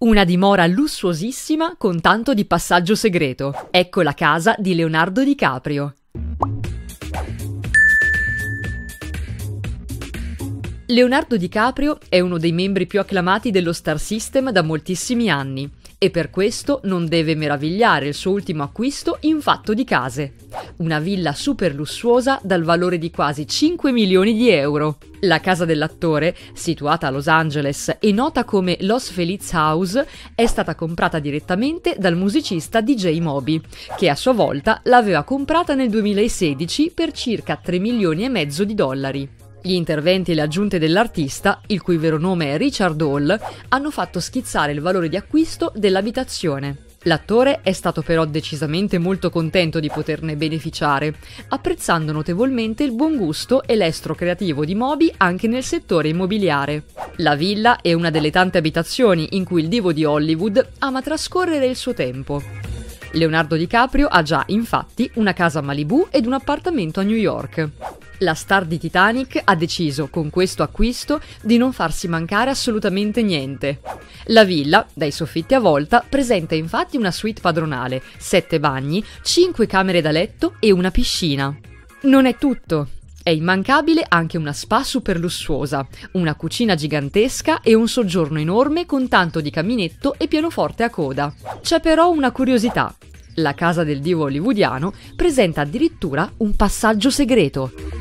Una dimora lussuosissima con tanto di passaggio segreto. Ecco la casa di Leonardo DiCaprio. Leonardo DiCaprio è uno dei membri più acclamati dello Star System da moltissimi anni e per questo non deve meravigliare il suo ultimo acquisto in fatto di case. Una villa super lussuosa dal valore di quasi 5 milioni di euro. La casa dell'attore, situata a Los Angeles e nota come Los Feliz House, è stata comprata direttamente dal musicista DJ Moby, che a sua volta l'aveva comprata nel 2016 per circa 3 milioni e mezzo di dollari. Gli interventi e le aggiunte dell'artista, il cui vero nome è Richard Hall, hanno fatto schizzare il valore di acquisto dell'abitazione. L'attore è stato però decisamente molto contento di poterne beneficiare, apprezzando notevolmente il buon gusto e l'estro creativo di Moby anche nel settore immobiliare. La villa è una delle tante abitazioni in cui il divo di Hollywood ama trascorrere il suo tempo. Leonardo DiCaprio ha già, infatti, una casa a Malibu ed un appartamento a New York. La star di Titanic ha deciso, con questo acquisto, di non farsi mancare assolutamente niente. La villa, dai soffitti a volta, presenta infatti una suite padronale, 7 bagni, 5 camere da letto e una piscina. Non è tutto. È immancabile anche una spa super lussuosa, una cucina gigantesca e un soggiorno enorme con tanto di caminetto e pianoforte a coda. C'è però una curiosità. La casa del divo hollywoodiano presenta addirittura un passaggio segreto.